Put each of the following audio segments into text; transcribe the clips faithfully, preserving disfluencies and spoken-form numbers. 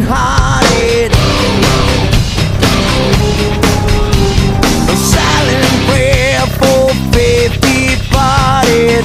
open-hearted. A silent prayer for faith departed.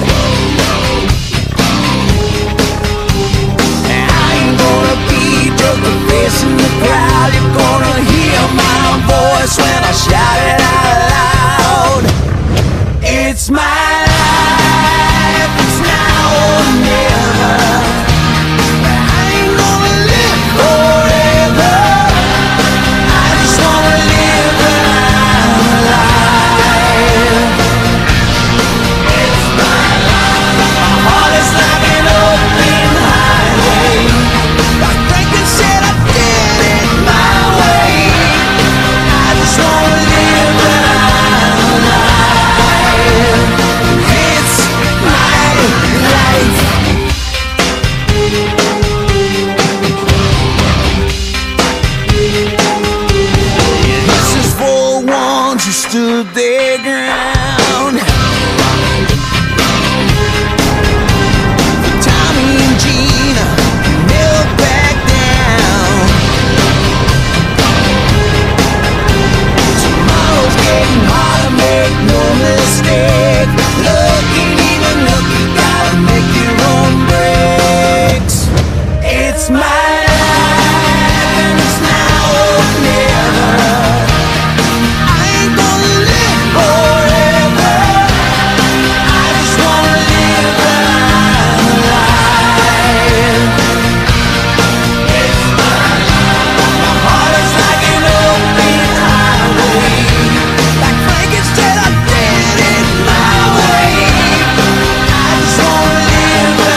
I ain't gonna be just a face in the crowd. You're gonna hear my voice when I shout it out loud. It's my life, it's now or never. I ain't gonna live forever. I just wanna live my life. It's my life. My heart is like an open highway. Like Franklin said, I did it my way. I just wanna live my life. It's my life. This is for ones who stood their ground. For Tommy and Gina, never back down. Tomorrow's getting harder, make no mistake. Looking even look, you gotta make your own breaks. It's my life and it's now or never. I ain't gonna live forever. I just wanna live my life. It's my life. My heart is like an open highway. Like Franklin said, I did it my way. I just wanna live my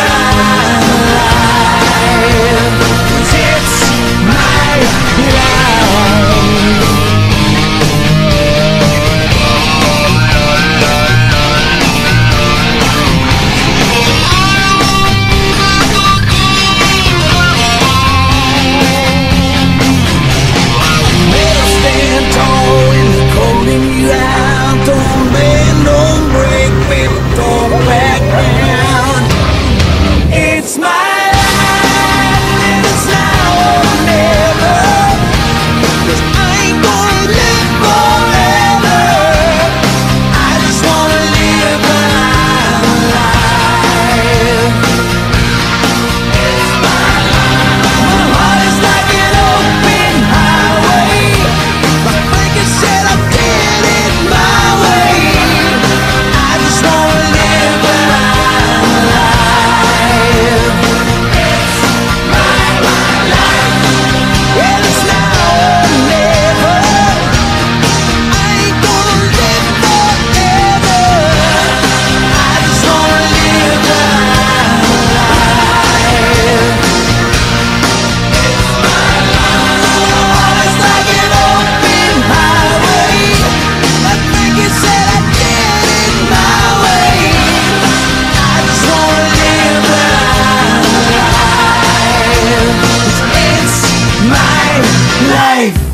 life. 'Cause it's my life. Better stand tall in the cold and you out. Don't bend, don't break, baby, don't back down. It's my life and it's now or never. 'Cause I ain't gonna live forever. I just wanna live my life. It's my life. My heart is like an open highway. Like Franklin said, I did it my way. I just wanna live my life. It's my life. Well, it's now or never. I ain't gonna live forever. I just wanna live my life. It's my life. My heart is like an open highway. Like Franklin said, I did it my way. I just wanna live my life. It's my life.